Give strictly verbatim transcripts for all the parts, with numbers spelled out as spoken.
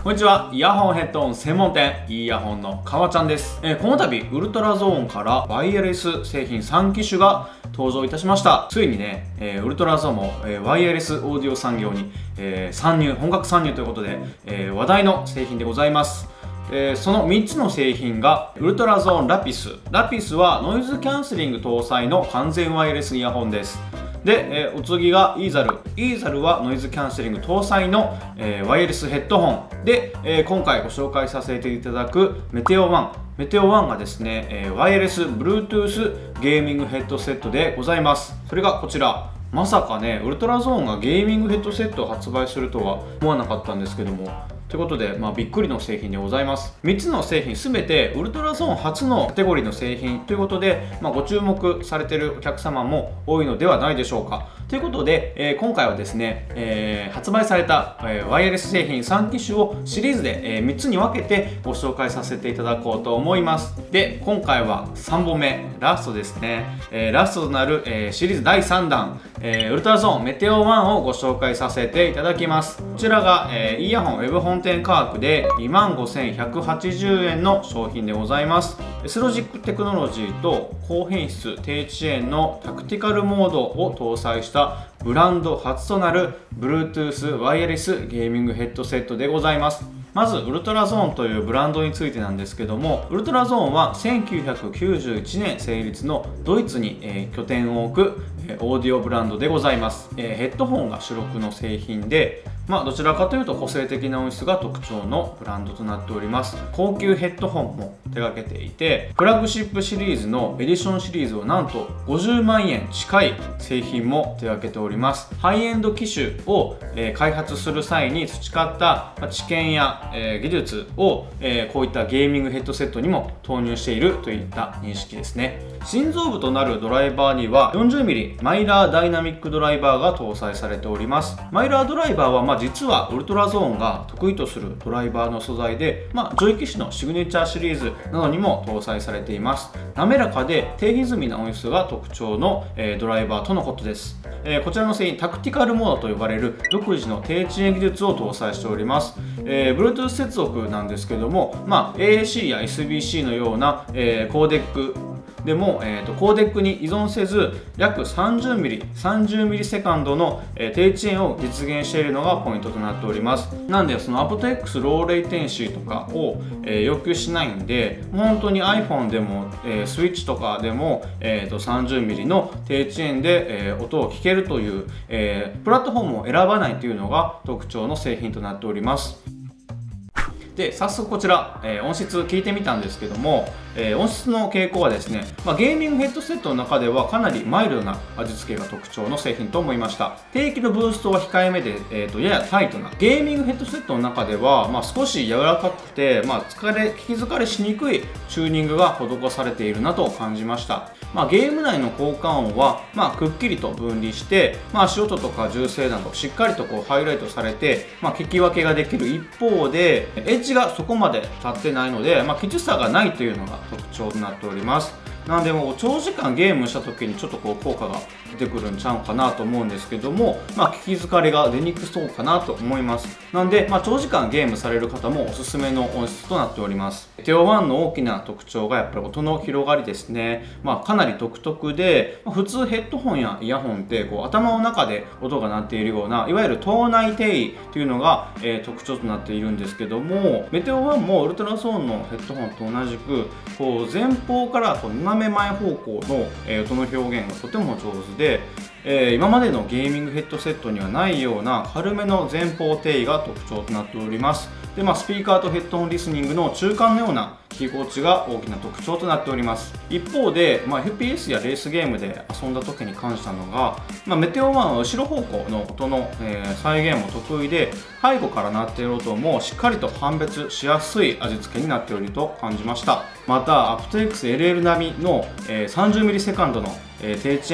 こんにちは。イヤホンヘッドホン専門店イヤホンのかわちゃんです。えー、この度ウルトラゾーンからワイヤレス製品さん機種が登場いたしました。ついにね、えー、ウルトラゾーンも、えー、ワイヤレスオーディオ産業に、えー、参入本格参入ということで、えー、話題の製品でございます。えー、そのみっつの製品がウルトラゾーンラピス。ラピスはノイズキャンセリング搭載の完全ワイヤレスイヤホンです。で、えー、お次がイーザル。イーザルはノイズキャンセリング搭載の、えー、ワイヤレスヘッドホンで、えー、今回ご紹介させていただくメテオワン。メテオワンがですね、えー、ワイヤレス Bluetooth ゲーミングヘッドセットでございます。それがこちら。まさかね、ウルトラゾーンがゲーミングヘッドセットを発売するとは思わなかったんですけども、ということで、まあ、びっくりの製品でございます。みっつの製品すべてウルトラゾーン初のカテゴリーの製品ということで、まあ、ご注目されているお客様も多いのではないでしょうか。ということで、えー、今回はですね、えー、発売された、えー、ワイヤレス製品さん機種をシリーズで、えー、みっつに分けてご紹介させていただこうと思います。で、今回はさんぼんめ、ラストですね。えー、ラストとなる、えー、シリーズだいさんだん、えー、ウルトラゾーンメテオワンをご紹介させていただきます。こちらが、えー、イヤホンウェブ本店価格で にまんごせんひゃくはちじゅうえんの商品でございます。スロジックテクノロジーと高品質低遅延のタクティカルモードを搭載したブランド初となる Bluetooth ワイヤレスゲーミングヘッドセットでございます。まずウルトラゾーンというブランドについてなんですけども、ウルトラゾーンはせんきゅうひゃくきゅうじゅういちねん成立のドイツに、えー、拠点を置く、えー、オーディオブランドでございます。えー、ヘッドホンが主力の製品で、まあ、どちらかというと個性的な音質が特徴のブランドとなっております。高級ヘッドホンも手掛けていて、フラッグシップシリーズのエディションシリーズをなんとごじゅうまんえん近い製品も手掛けております。ハイエンド機種を、えー、開発する際に培った知見や、えー、技術を、えー、こういったゲーミングヘッドセットにも投入しているといった認識ですね。心臓部となるドライバーには よんじゅうミリ マイラーダイナミックドライバーが搭載されております。マイラードライバーは、まあ、実はウルトラゾーンが得意とするドライバーの素材で、まあ、上位機種のシグネチャーシリーズなどにも搭載されています。滑らかで低歪みな音質が特徴の、えー、ドライバーとのことです。えー、こちらの製品タクティカルモードと呼ばれる独自の低遅延技術を搭載しております。えー、Bluetooth 接続なんですけども、まあ、エーエーシー や エスビーシー のような、えー、コーデックでも、えー、とコーデックに依存せず約 さんじゅうミリ、さんじゅうミリセカンドの、えー、低遅延を実現しているのがポイントとなっております。なんでその アプトエックス ローレイテンシーとかを、えー、要求しないんで、本当に iPhone でも、えー、Switch とかでも、えー、とさんじゅうミリの低遅延で、えー、音を聞けるという、えー、プラットフォームを選ばないというのが特徴の製品となっております。で、早速こちら、えー、音質聞いてみたんですけども、えー、音質の傾向はですね、まあ、ゲーミングヘッドセットの中ではかなりマイルドな味付けが特徴の製品と思いました。低域のブーストは控えめで、えー、とややタイトなゲーミングヘッドセットの中では、まあ、少し柔らかくて、まあ、疲れ聞き疲れしにくいチューニングが施されているなと感じました。まあ、ゲーム内の効果音は、まあ、くっきりと分離して、まあ、足音とか銃声などしっかりとこうハイライトされて、まあ、聞き分けができる一方でエッジがそこまで立ってないので、まあ、きつさがないというのが特徴となっております。なのでもう長時間ゲームした時にちょっとこう効果が出てくるんちゃうかなと思うんですけども、まあ、聞き疲れが出にくそうかなと思います。なんで、まあ、長時間ゲームされる方もおすすめの音質となっております。テオワンの大きな特徴がやっぱり音の広がりですね。まあ、かなり独特で、まあ、普通ヘッドホンやイヤホンってこう頭の中で音が鳴っているようないわゆる頭内低位というのが、えー、特徴となっているんですけども、メテオワンもウルトラゾーンのヘッドホンと同じくこう前方からこう斜め前方向の、えー、音の表現がとても上手で、えー、今までのゲーミングヘッドセットにはないような軽めの前方低位が特徴となっております。で、まあ、スピーカーとヘッドホンリスニングの中間のような聞き心地が大きな特徴となっております。一方で、まあ、エフピーエス やレースゲームで遊んだ時に感じたのが、まあ、メテオワンは後ろ方向の音の、えー、再現も得意で、背後から鳴っている音もしっかりと判別しやすい味付けになっておると感じました。また アプトエックスエルエル 並みの、えー、さんじゅうミリセカンドの、えー、低遅延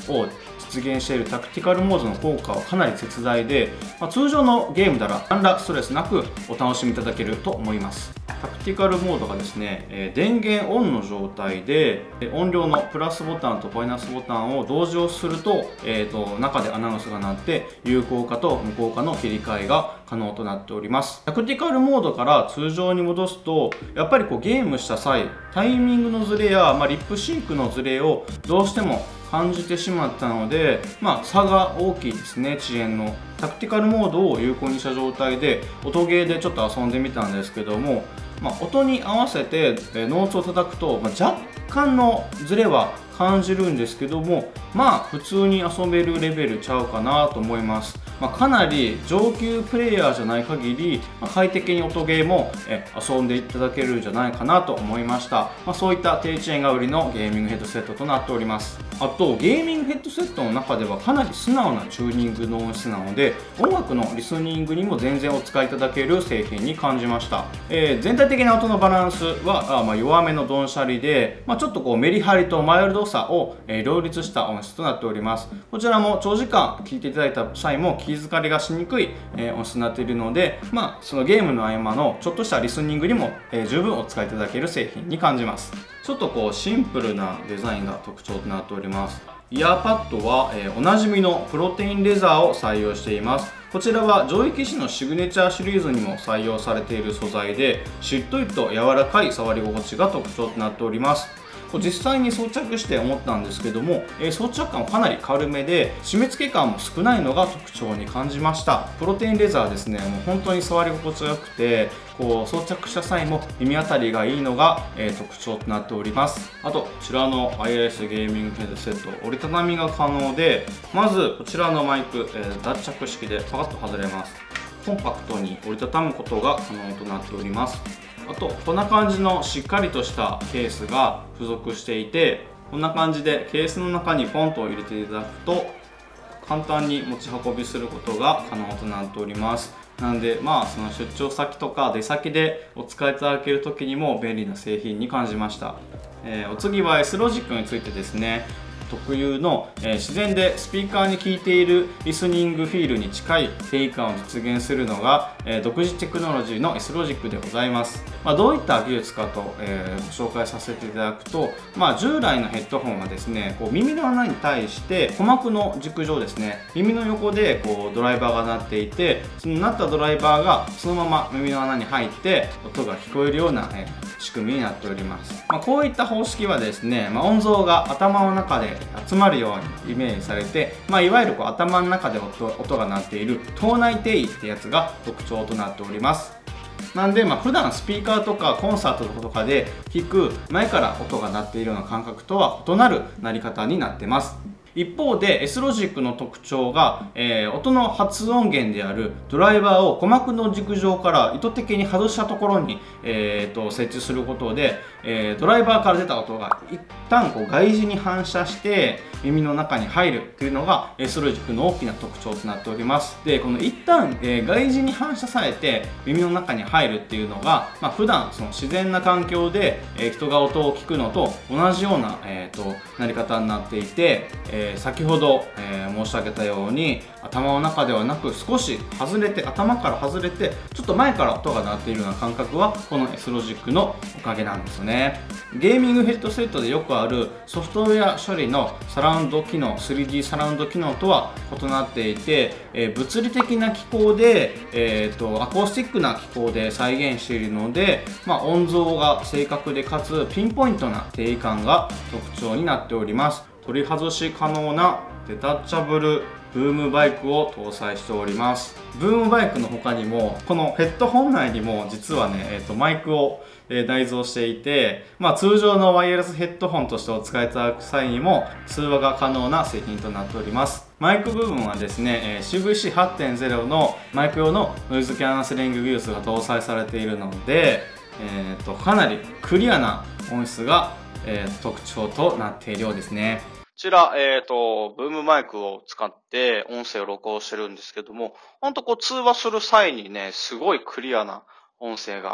を実現しているタクティカルモードの効果はかなり絶大で、まあ、通常のゲームなら何らストレスなくお楽しみいただけると思います。タクティカルモードがですね、えー、電源オンの状態で音量のプラスボタンとマイナスボタンを同時押しすると、えーと、中でアナウンスが鳴って有効化と無効化の切り替えが可能となっております。タクティカルモードから通常に戻すとやっぱりこうゲームした際タイミングのズレや、まあ、リップシンクのズレをどうしても感じてしまったので、まあ、差が大きいですね。遅延のタクティカルモードを有効にした状態で音ゲーでちょっと遊んでみたんですけども、まあ、音に合わせてノーツを叩くと、まあ、若干のズレは感じるんですけども、まあ普通に遊べるレベルちゃうかなと思います。まあ、かなり上級プレイヤーじゃない限り、まあ、快適に音ゲーもえ遊んでいただけるんじゃないかなと思いました。まあ、そういった低遅延が売りのゲーミングヘッドセットとなっております。あとゲーミングヘッドセットの中ではかなり素直なチューニングの音質なので音楽のリスニングにも全然お使いいただける製品に感じました。えー、全体的な音のバランスはあ、まあ、弱めのドンシャリで、まあ、ちょっとこうメリハリとマイルドさを、えー、両立した音質となっております。こちらも長時間聴いていただいた際も気疲れがしにくい、えー、音質になっているので、まあ、そのゲームの合間のちょっとしたリスニングにも、えー、十分お使いいただける製品に感じます。ちょっとこうシンプルなデザインが特徴となっております。イヤーパッドは、えー、おなじみのプロテインレザーを採用しています。こちらは上位機種のシグネチャーシリーズにも採用されている素材でしっとりと柔らかい触り心地が特徴となっております。実際に装着して思ったんですけども、えー、装着感はかなり軽めで締め付け感も少ないのが特徴に感じました。プロテインレザーですね、もう本当に触り心地が良くてこう装着した際も耳当たりがいいのが、えー、特徴となっております。あとこちらのワイヤレスゲーミングヘッドセット折りたたみが可能で、まずこちらのマイク、えー、脱着式でパカッと外れます。コンパクトに折りたたむことが可能となっております。あとこんな感じのしっかりとしたケースが付属していて、こんな感じでケースの中にポンと入れていただくと簡単に持ち運びすることが可能となっております。なのでまあその出張先とか出先でお使いいただける時にも便利な製品に感じました。えー、お次は S ロジックについてですね。特有の、えー、自然でスピーカーに効いているリスニングフィールに近い定位感を実現するのが、えー、独自テクノロジーの S ロジックでございます。まあ、どういった技術かと、えー、ご紹介させていただくと、まあ、従来のヘッドホンはですねこう耳の穴に対して鼓膜の軸上ですね耳の横でこうドライバーが鳴っていて、その鳴ったドライバーがそのまま耳の穴に入って音が聞こえるような、えー、仕組みになっております。まあ、こういった方式はですね、まあ、音像が頭の中で集まるようにイメージされて、まあ、いわゆるこう頭の中で 音, 音が鳴っている頭内定位ってやつが特徴となっております。なんで、まあ、普段スピーカーとかコンサートとかで聞く前から音が鳴っているような感覚とは異なる鳴り方になってます。一方で S ロジックの特徴が、えー、音の発音源であるドライバーを鼓膜の軸上から意図的に外したところに、えー、と設置することで、えー、ドライバーから出た音が一旦こう外耳に反射して耳の中に入るっていうのが S ロジックの大きな特徴となっております。でこの一旦、えー、外耳に反射されて耳の中に入るっていうのが、まあ、普段その自然な環境で、えー、人が音を聞くのと同じような、えー、となり方になっていて、えーえー、先ほど、えー、申し上げたように頭の中ではなく少し外れて頭から外れてちょっと前から音が鳴っているような感覚はこの S ロジックのおかげなんですよね。ゲーミングヘッドセットでよくあるソフトウェア処理のサラウンド機能 スリーディー サラウンド機能とは異なっていて、えー、物理的な機構で、えー、とアコースティックな機構で再現しているので、まあ、音像が正確でかつピンポイントな定位感が特徴になっております。取り外し可能なデタッチャブルブームバイクを搭載しております。ブームバイクの他にもこのヘッドホン内にも実はね、えー、とマイクを、えー、内蔵していて、まあ、通常のワイヤレスヘッドホンとしてお使いいただく際にも通話が可能な製品となっております。マイク部分はですね、えー、シーブイシーはちてんゼロ のマイク用のノイズキャンセリング技術が搭載されているので、えー、とかなりクリアな音質がえー、特徴となっているようですね。こちら、えっと、ブームマイクを使って音声を録音してるんですけども、ほんとこう通話する際にね、すごいクリアな音声が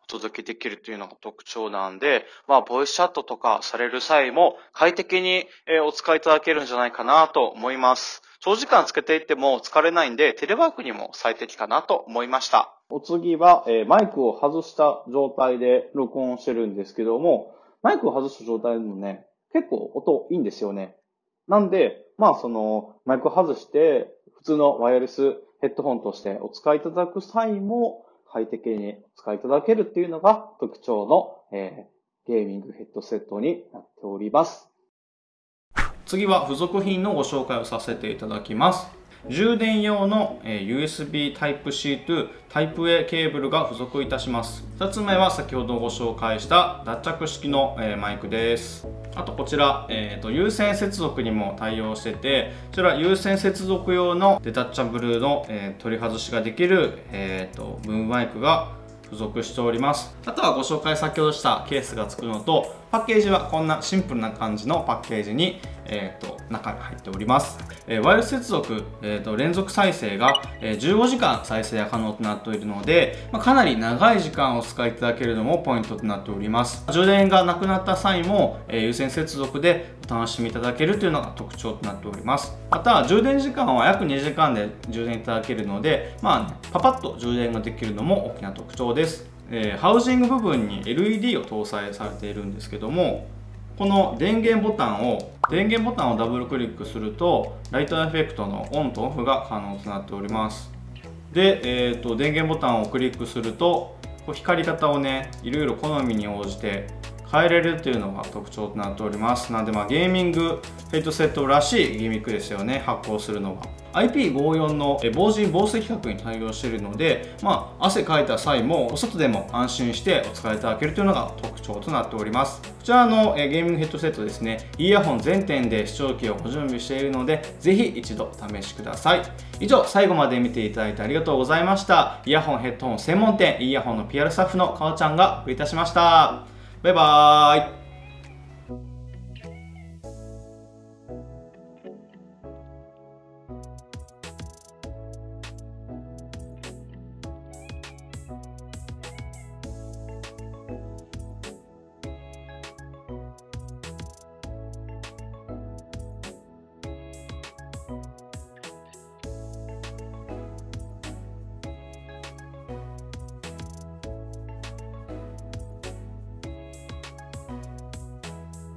届けできるというのが特徴なんで、まあ、ボイスチャットとかされる際も快適にお使いいただけるんじゃないかなと思います。長時間つけていっても疲れないんで、テレワークにも最適かなと思いました。お次は、えー、マイクを外した状態で録音してるんですけども、マイクを外した状態でもね、結構音いいんですよね。なんで、まあその、マイクを外して、普通のワイヤレスヘッドホンとしてお使いいただく際も、快適にお使いいただけるっていうのが特徴の、えー、ゲーミングヘッドセットになっております。 次は付属品のご紹介をさせていただきます。充電用の ユーエスビー タイプシー と タイプエー ケーブルが付属いたします。ふたつめは先ほどご紹介した脱着式のマイクです。あとこちら、えーと、有線接続にも対応してて、こちら有線接続用のデタッチャブルの、えー、取り外しができる、えーと、ブームマイクが付属しております。あとはご紹介先ほどしたケースがつくのと、パッケージはこんなシンプルな感じのパッケージに、えー、と中に入っております。えー、ワイヤレス接続、えー、と連続再生が、えー、じゅうごじかん再生が可能となっているので、まあ、かなり長い時間お使いいただけるのもポイントとなっております。充電がなくなった際も、えー、有線接続でお楽しみいただけるというのが特徴となっております。また充電時間は約にじかんで充電いただけるので、まあね、パパッと充電ができるのも大きな特徴です。えー、ハウジング部分に エルイーディー を搭載されているんですけども、この電源ボタンを電源ボタンをダブルクリックするとライトエフェクトのオンとオフが可能となっております。で、えー、と電源ボタンをクリックするとこう光り方をねいろいろ好みに応じて変えれるというのが特徴となっております。なのでまあゲーミングヘッドセットらしいギミックですよね、発光するのが。アイピーごじゅうよん の防塵防水規格に対応しているので、まあ、汗かいた際もお外でも安心してお使いいただけるというのが特徴となっております。こちらのゲーミングヘッドセットですね、イヤホン全店で視聴器をご準備しているので、ぜひ一度お試しください。以上、最後まで見ていただいてありがとうございました。イヤホンヘッドホン専門店イヤホンの ピーアール スタッフのかおちゃんがお送りいたしました。バイバーイ。